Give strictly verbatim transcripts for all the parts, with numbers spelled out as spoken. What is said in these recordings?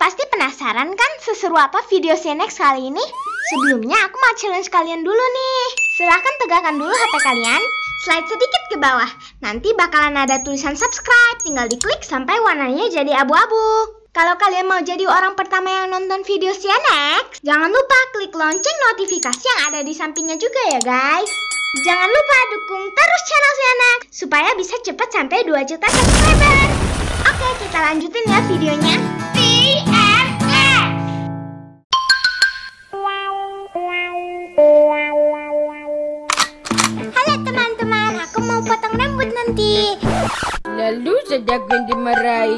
Pasti penasaran kan seseru apa video Zenex kali ini? Sebelumnya aku mau challenge kalian dulu nih. Silahkan tegakkan dulu H P kalian, slide sedikit ke bawah. Nanti bakalan ada tulisan subscribe, tinggal diklik sampai warnanya jadi abu-abu. Kalau kalian mau jadi orang pertama yang nonton video Zenex, jangan lupa klik lonceng notifikasi yang ada di sampingnya juga ya guys. Jangan lupa dukung terus channel Zenex supaya bisa cepat sampai dua juta subscriber. Oke, kita lanjutin ya videonya. Halo teman-teman, aku mau potong rambut nanti. Lalu sedang dimarahi.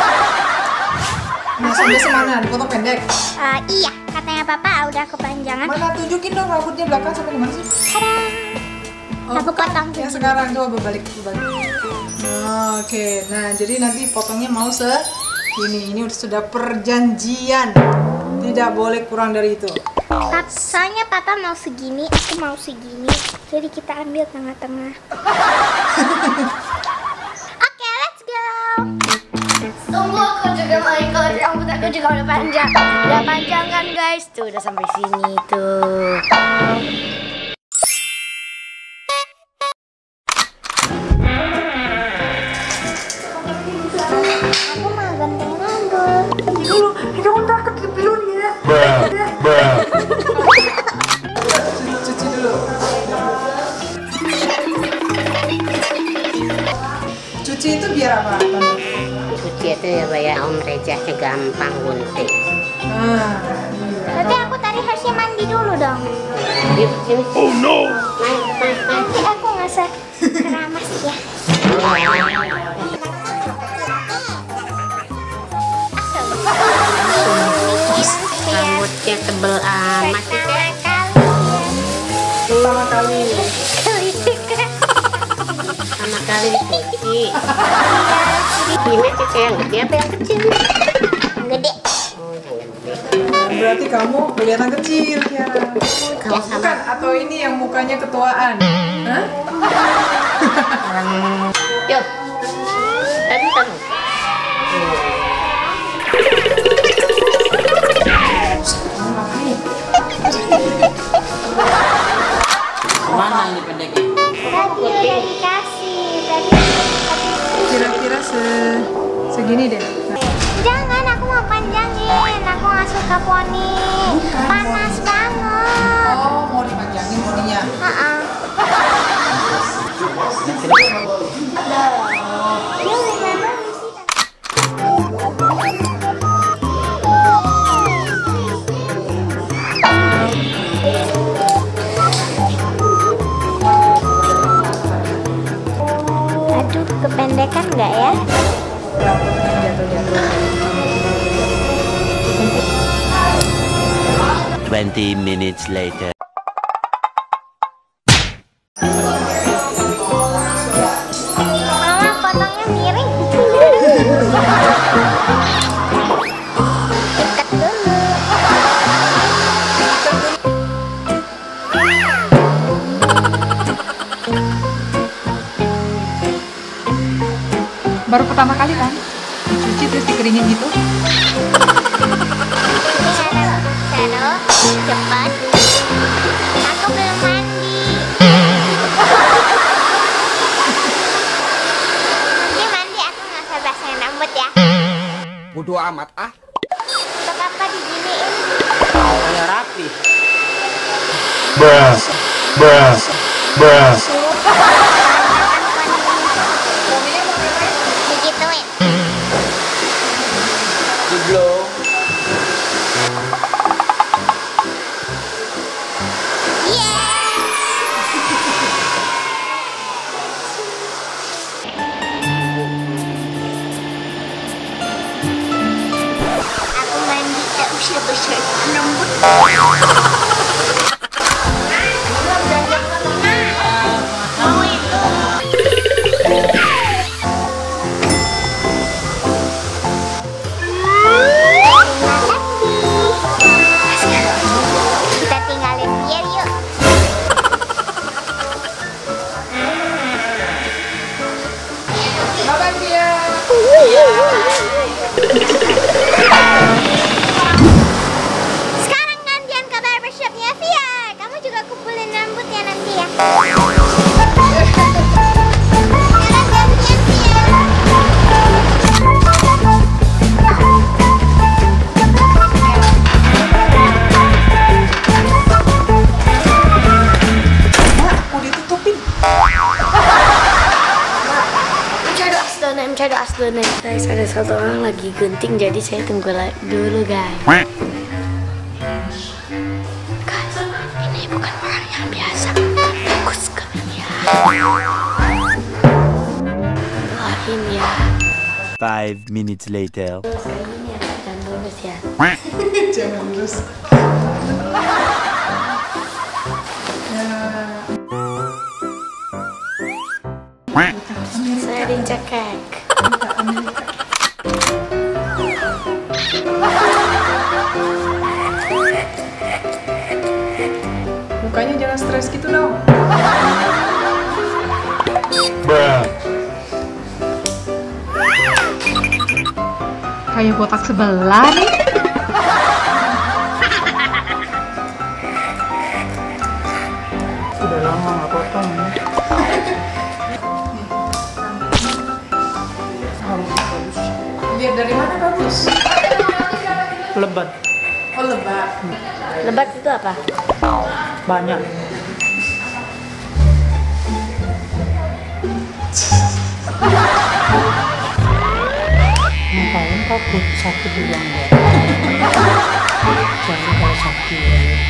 Nah, sampai semana? Dipotong pendek? Uh, iya, katanya papa udah kepanjangan. Mana tunjukin dong rambutnya belakang sampai di mana sih? Tada! Oh, Aku potong. yang sekarang coba berbalik berbalik. Oh, Oke, okay. Nah jadi nanti potongnya mau se ini ini sudah perjanjian, tidak boleh kurang dari itu. Pap, soalnya papa mau segini, aku mau segini, jadi kita ambil tengah-tengah. Oke, let's go. Tunggu, aku juga mau ikut. Rambut aku juga udah panjang. Udah panjang kan guys? Tuh udah sampai sini tuh. Aku mau ganti rambut. Dulu, jangan takut kebelun ya. Cuci dulu. Cuci itu biar apa? Cuci itu ya bayar Om Rejanya gampang gunting. Ah, Berarti aku tadi harusnya mandi dulu dong. Yuk sini. Oh no. Main, main, main. Nanti aku nggak sekeramas ya. Rambutnya tebel amat sih Kak. pertama kali. Sama kali dicuci. Ini cuci yang gede apa yang kecil? Gede. Oh yang gede. Berarti kamu kelihatan kecil ya. Kalau sama Bukan, atau ini yang mukanya ketuaan? Hah? orang. Yuk. Tadi kamu. Mana ini pendeknya? Tadi udah dikasih. Tadi. Kira-kira se segini deh. Nah, Jangan, aku mau panjangin. Aku nggak suka poni. Panas banget. oh, mau dipanjangin poninya. Uh-uh. You remember we see Aduh, kependekan nggak ya? Rambutnya jatuh-jatuh. Twenty minutes later. Mama potongnya miring. Ikat dulu. Baru pertama kali kan? Dicuci terus dikeringin gitu. Shadow, cepat. Aku belum mandi. Nanti mandi aku nggak usah basahin rambut ya. Bodoh amat ah. Untuk apa diginiin? Kayak rapi. Bruh. Bruh. Bruh. Digituin. Diblong. Aku mandi tak usah besar rambut. Mau itu. Kita tinggalin dia yuk. Makan dia. Iya. Satu orang lagi gunting, jadi saya tunggu dulu guys. Guys, ini bukan orang yang biasa. Bagus sekali ya. Doain ya. Five minutes later. Sekali ini ya, jangan lulus ya. Jangan lulus. Saya dicekek. Mukanya jangan stres gitu dong. Bruh. Kayak kotak sebelah nih. Sudah lama nggak potong. Lihat dari mana bagus? Lebat. Oh lebat. Lebat itu apa? Banyak. Ngapain takut sakit bilang enggak? Jangan kalau sakit.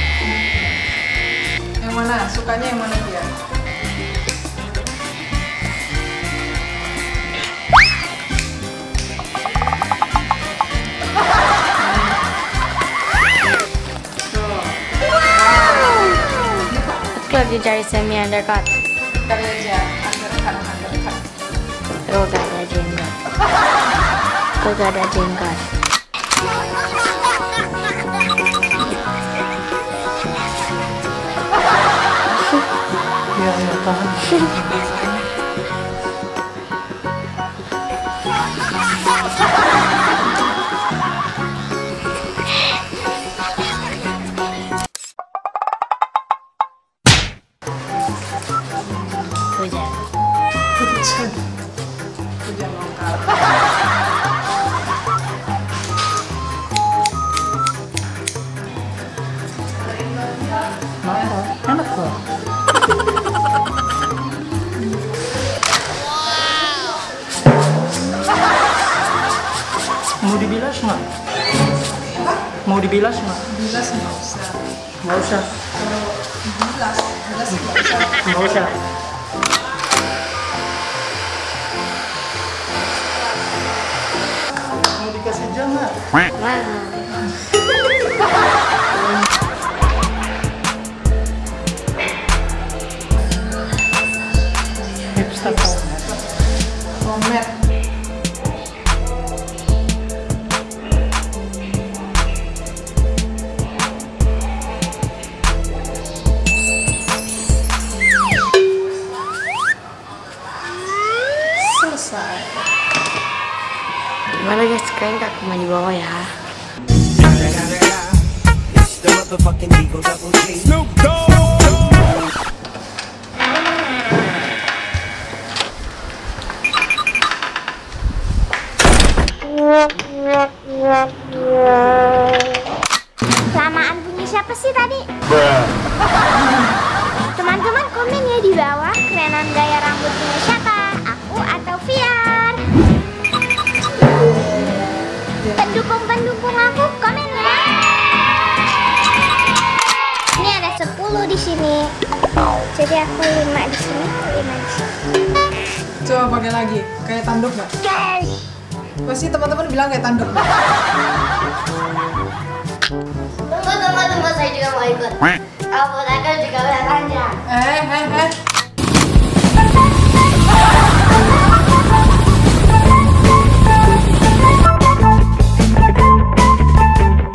Yang mana? Sukanya yang mana dia? Lagi cari semi undercut. Kali aja undercut, undercut. Lo gak ada jenggot. Lo gak ada jenggot. Ya, ya tahan. Hujan. Hujan. Hujan lokal. Marah. Enak kok. Mau dibilas nggak? Mau dibilas nggak? Bilas nggak usah. Nggak usah. Kalau bilas, bilas nggak usah. Nggak usah. Mau dikasih jam nggak? Wow. Hipster Romet. Selesai. Gimana guys, kalian gak cuma di bawah ya. Lamaan punya siapa sih tadi? Bruh. Teman-teman komen ya di bawah, kerenan gaya rambut punya siapa? Aku atau Fiar? Pendukung-pendukung aku komen ya. Ini ada sepuluh di sini. Jadi aku lima di sini, lima di sini. Coba pakai lagi, kayak tanduk nggak? Pasti teman-teman bilang kayak tanduk. Tunggu, tunggu, tunggu, saya juga mau ikut. Rambut aku juga udah panjang. Eh, eh, eh.